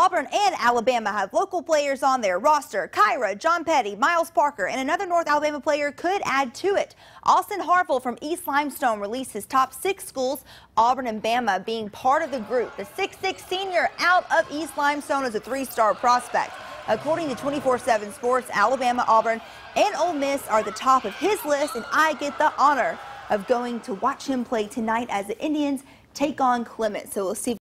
Auburn and Alabama have local players on their roster. Kyra, John Petty, Miles Parker, and another North Alabama player could add to it. Austin Harvell from East Limestone released his top 6 schools, Auburn and Bama being part of the group. The 6'6" senior out of East Limestone is a 3-star prospect. According to 24/7 Sports, Alabama, Auburn, and Ole Miss are the top of his list, and I get the honor of going to watch him play tonight as the Indians take on Clements. So we'll see.